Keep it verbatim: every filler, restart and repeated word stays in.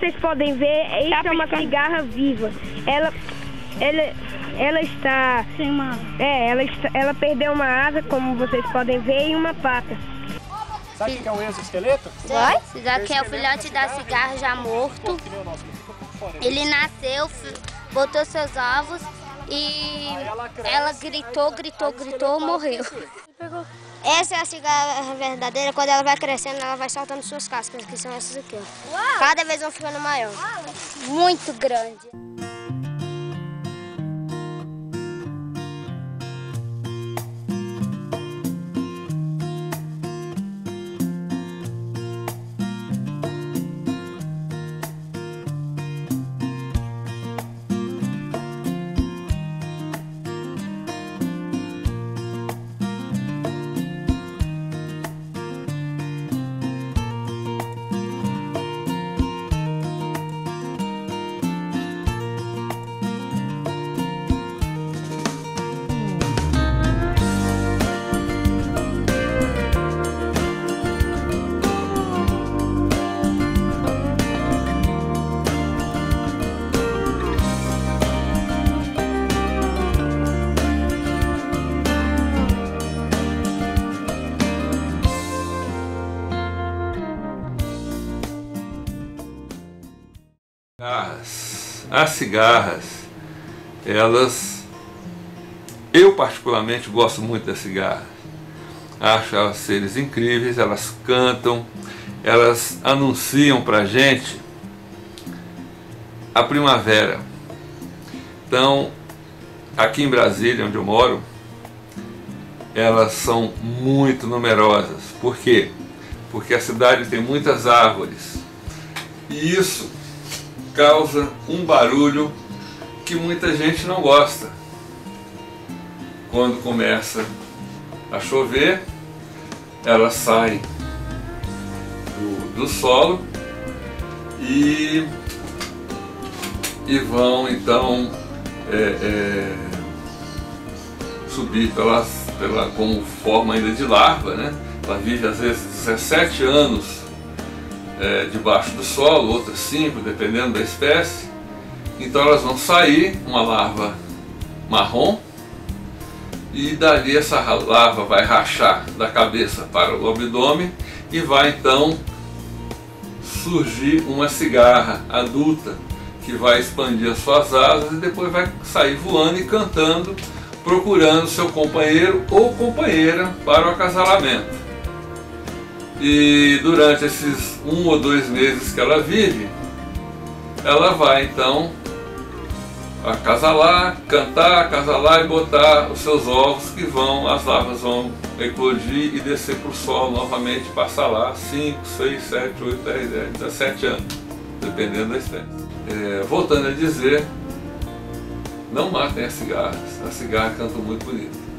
vocês podem ver, isso tá é uma cigarra viva. Ela, ela, ela está... Sim, uma... É, ela, está, ela perdeu uma asa, como vocês podem ver, e uma pata. Sabe o que é um exoesqueleto? Vai? Isso aqui é o filhote da cigarra já morto. Ele nasceu, botou seus ovos e ela gritou, gritou, gritou, morreu. Essa é a cigarra verdadeira. Quando ela vai crescendo, ela vai soltando suas cascas, que são essas aqui. Ó. Cada vez vão ficando maior. Muito grande. As cigarras, elas, eu particularmente gosto muito das cigarras, acho elas seres incríveis, elas cantam, elas anunciam pra gente a primavera. Então, aqui em Brasília, onde eu moro, elas são muito numerosas. Por quê? Porque a cidade tem muitas árvores e isso causa um barulho que muita gente não gosta. Quando começa a chover, elas saem do, do solo e, e vão então é, é, subir pelas, pela, como forma ainda de larva, né? Ela vive às vezes dezessete anos É, debaixo do solo, outras cinco, dependendo da espécie. Então elas vão sair, uma larva marrom, e dali essa larva vai rachar da cabeça para o abdômen e vai então surgir uma cigarra adulta que vai expandir as suas asas e depois vai sair voando e cantando, procurando seu companheiro ou companheira para o acasalamento. E durante esses um ou dois meses que ela vive, ela vai então acasalar, cantar, acasalar e botar os seus ovos, que vão, as larvas vão eclodir e descer para o solo novamente, passar lá cinco, seis, sete, oito, dez, dezessete anos, dependendo da espécie. É, voltando a dizer, não matem as cigarras, as cigarras cantam muito bonito.